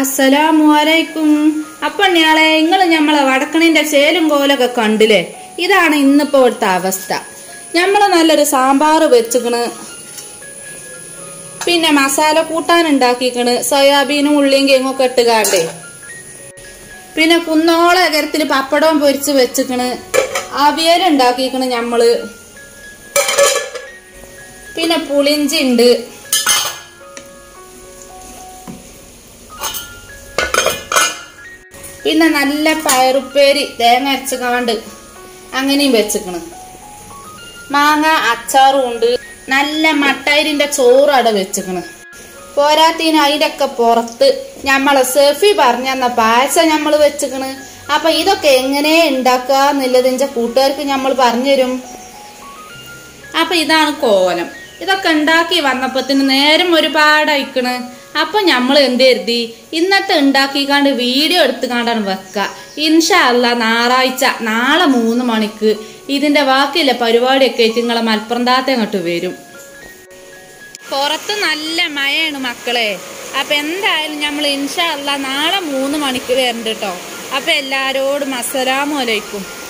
അസ്സലാമലൈക്കും. അപ്പൊ ഞാളെ നിങ്ങള് ഞമ്മളെ വടക്കണിന്റെ ചേലും കോലൊക്കെ കണ്ടില്ലേ? ഇതാണ് ഇന്നിപ്പോ ഇവിടുത്തെ അവസ്ഥ. ഞമ്മള് നല്ലൊരു സാമ്പാർ വെച്ചിക്കണ്, പിന്നെ മസാല കൂട്ടാൻ ഉണ്ടാക്കിക്കണ്, സോയാബീനും ഉള്ളിയും കേങ്ങൊക്കെ ഇട്ടുകാണ്ടേ, പിന്നെ കുന്നോള കരത്തില് പപ്പടവും പൊരിച്ച് വെച്ചിക്കണ്, അവിയലുണ്ടാക്കിക്കണ് ഞമ്മള്, പിന്നെ പുളിഞ്ചി ഉണ്ട്, പിന്നെ നല്ല പയറുപ്പേരി തേങ്ങ അരച്ചുകാണ്ട് അങ്ങനെയും വെച്ചിക്കണ്, മാങ്ങ അച്ചാറും ഉണ്ട്, നല്ല മട്ടയിരിന്റെ ചോറ് അവിടെ വെച്ചിക്കണ്. പോരാത്തിന് അതിന്റെ ഒക്കെ പുറത്ത് ഞമ്മളെ സെഫി പറഞ്ഞ പായസം ഞമ്മള് വെച്ചിക്കണ്. അപ്പൊ ഇതൊക്കെ എങ്ങനെ ഉണ്ടാക്കാന്നുള്ളതിന്റെ കൂട്ടുകാർക്ക് ഞമ്മൾ പറഞ്ഞുതരും. അപ്പൊ ഇതാണ് കോലം. ഇതൊക്കെ ഉണ്ടാക്കി വന്നപ്പത്തിന് നേരം ഒരുപാട് അയക്കണ്. അപ്പൊ ഞമ്മൾ എന്ത് കരുതി, ഇന്നത്തെ ഉണ്ടാക്കിക്കാണ്ട് വീഡിയോ എടുത്തുകാണ്ടാണ് വെക്ക. ഇൻഷാ അല്ലാഹ് ഞായറാഴ്ച നാളെ 3 മണിക്ക് ഇതിന്റെ ബാക്കിയുള്ള പരിപാടിയൊക്കെ നിങ്ങളെ മലപ്പുറം താത്ത അങ്ങോട്ട് വരും. പുറത്ത് നല്ല മഴയാണ് മക്കളെ. അപ്പൊ എന്തായാലും നമ്മൾ ഇൻഷാ അല്ലാഹ് നാളെ 3 മണിക്ക് വരണ്ട് കേട്ടോ. അപ്പൊ എല്ലാരോടും അസ്സലാമു അലൈക്കും.